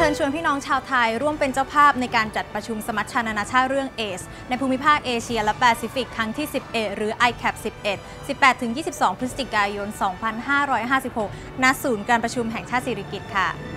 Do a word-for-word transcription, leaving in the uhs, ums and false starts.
ชิญชวนพี่น้องชาวไทยร่วมเป็นเจ้าภาพในการจัดประชุมสมัชชานานาชาติเรื่องเอดส์ในภูมิภาคเอเชียและแปซิฟิกครั้งที่สิบเอ็ดหรือ ไอ แคป สิบเอ็ด สิบแปดถึงยี่สิบสอง พฤศจิกายน สองพันห้าร้อยห้าสิบหก ณ ศูนย์การประชุมแห่งชาติสิริกิติ์ค่ะ